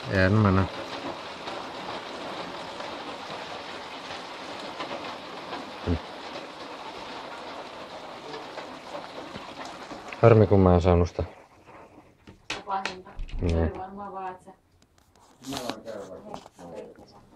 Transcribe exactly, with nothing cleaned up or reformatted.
En mennä. Harmi kun mä en saanut sitä. Pahinta. Niin. Varmaan vaan, että se... Mä voin käydä vaikka.